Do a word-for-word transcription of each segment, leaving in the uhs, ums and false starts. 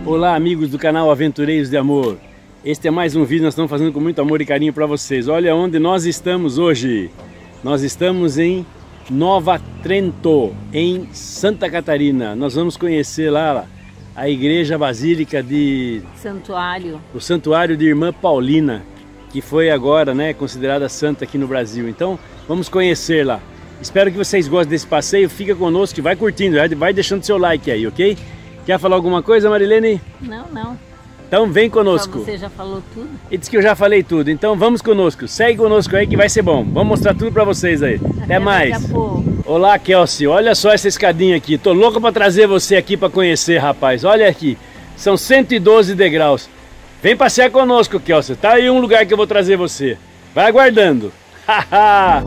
Olá, amigos do canal Aventureiros de Amor. Este é mais um vídeo que nós estamos fazendo com muito amor e carinho para vocês. Olha onde nós estamos hoje. Nós estamos em Nova Trento, em Santa Catarina. Nós vamos conhecer lá a Igreja Basílica de... Santuário. O Santuário de Irmã Paulina, que foi agora, né, considerada santa aqui no Brasil. Então, vamos conhecer lá. Espero que vocês gostem desse passeio. Fica conosco, que vai curtindo, vai deixando seu like aí, ok? Quer falar alguma coisa, Marilene? Não, não. Então vem conosco. Você já falou tudo? E disse que eu já falei tudo, então vamos conosco. Segue conosco aí que vai ser bom. Vamos mostrar tudo pra vocês aí. Até, Até mais. Daqui a pouco. Olá, Kelsey. Olha só essa escadinha aqui. Tô louco pra trazer você aqui pra conhecer, rapaz. Olha aqui. São cento e doze degraus. Vem passear conosco, Kelsey. Tá aí um lugar que eu vou trazer você. Vai aguardando. Haha.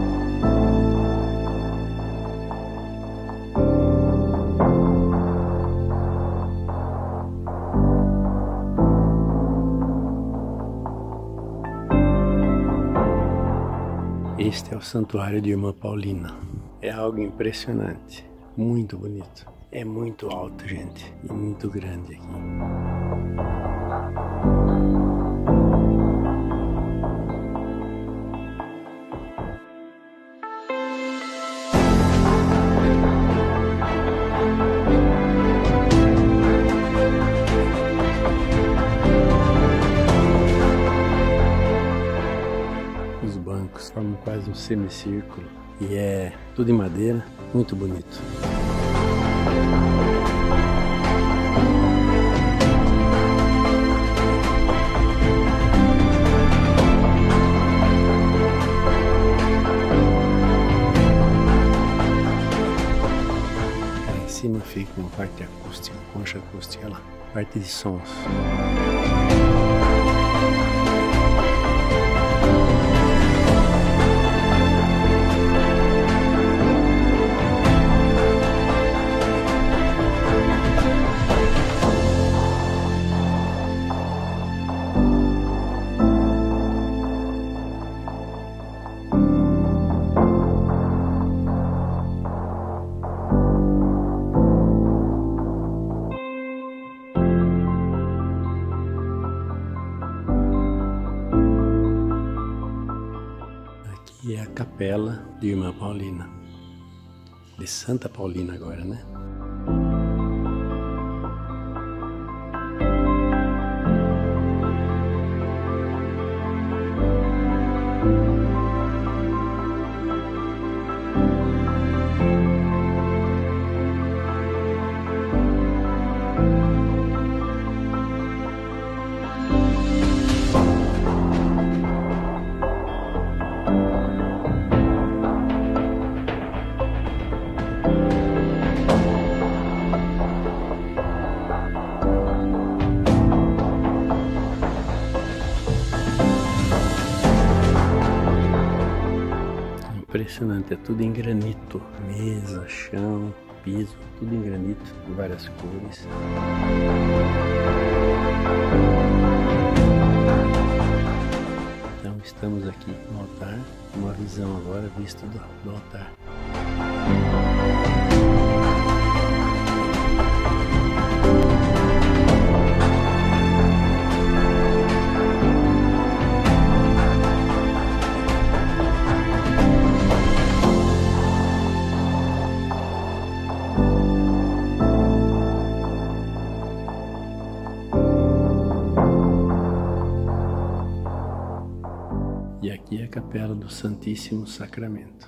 Este é o Santuário de Irmã Paulina. É algo impressionante, muito bonito. É muito alto, gente, e muito grande aqui. Os bancos formam quase um semicírculo e é tudo em madeira, muito bonito. Lá em cima fica uma parte acústica, concha acústica lá, parte de sons. E é a capela de Irmã Paulina, de Santa Paulina agora, né? Impressionante, é tudo em granito, mesa, chão, piso, tudo em granito, de várias cores. Então estamos aqui no altar, uma visão agora vista do, do altar. E aqui é a capela do Santíssimo Sacramento.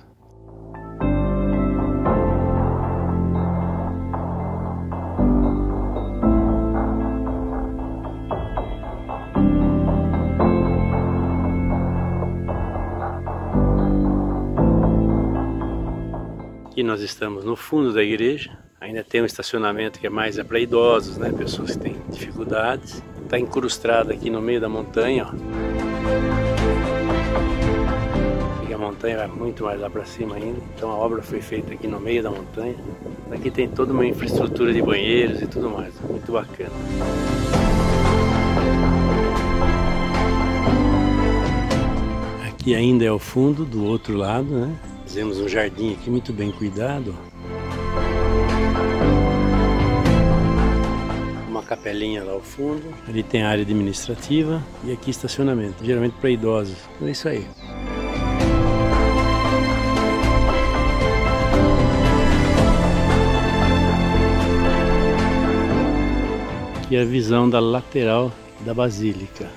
Aqui nós estamos no fundo da igreja. Ainda tem um estacionamento que é mais é para idosos, né? Pessoas que têm dificuldades. Está incrustado aqui no meio da montanha, ó. A montanha vai muito mais lá para cima ainda, então a obra foi feita aqui no meio da montanha. Aqui tem toda uma infraestrutura de banheiros e tudo mais, muito bacana. Aqui ainda é o fundo do outro lado, né? Fizemos um jardim aqui muito bem cuidado. Uma capelinha lá ao fundo. Ali tem a área administrativa e aqui estacionamento, geralmente para idosos. Então é isso aí. Aqui é a visão da lateral da Basílica.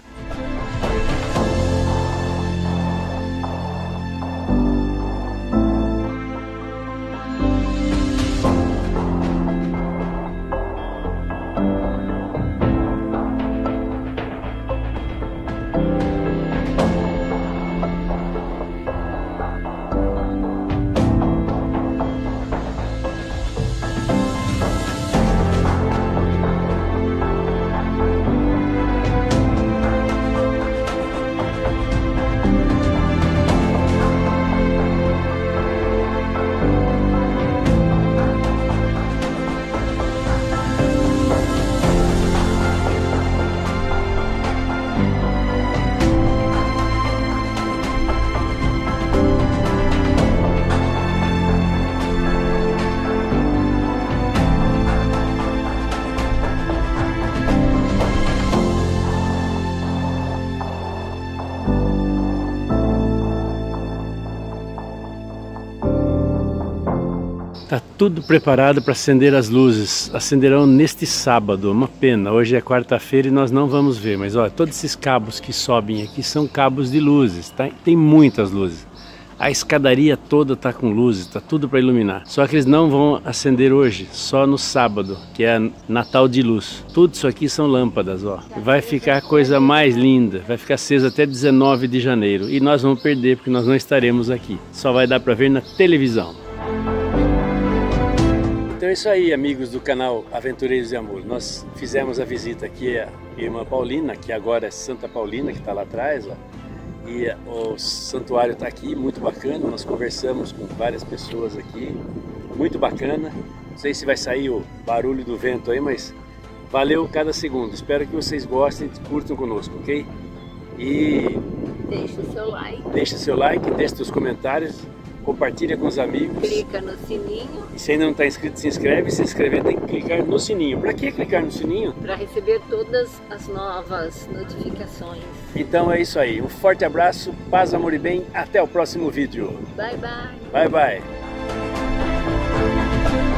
Está tudo preparado para acender as luzes. Acenderão neste sábado, uma pena. Hoje é quarta-feira e nós não vamos ver. Mas olha, todos esses cabos que sobem aqui são cabos de luzes, tá? Tem muitas luzes. A escadaria toda está com luzes, está tudo para iluminar. Só que eles não vão acender hoje, só no sábado, que é Natal de Luz. Tudo isso aqui são lâmpadas, ó. Vai ficar a coisa mais linda. Vai ficar aceso até dezenove de janeiro. E nós vamos perder porque nós não estaremos aqui. Só vai dar para ver na televisão. Então é isso aí, amigos do canal Aventureiros de Amor. Nós fizemos a visita aqui à irmã Paulina, que agora é Santa Paulina, que está lá atrás, ó. E o santuário está aqui, muito bacana. Nós conversamos com várias pessoas aqui, muito bacana. Não sei se vai sair o barulho do vento aí, mas valeu cada segundo. Espero que vocês gostem e curtam conosco, ok? E deixa o seu like. Deixa seu like, deixa seus comentários. Compartilha com os amigos. Clica no sininho. E se ainda não está inscrito, se inscreve. Se inscrever tem que clicar no sininho. Para que clicar no sininho? Para receber todas as novas notificações. Então é isso aí. Um forte abraço, paz, amor e bem. Até o próximo vídeo. Bye, bye. Bye, bye.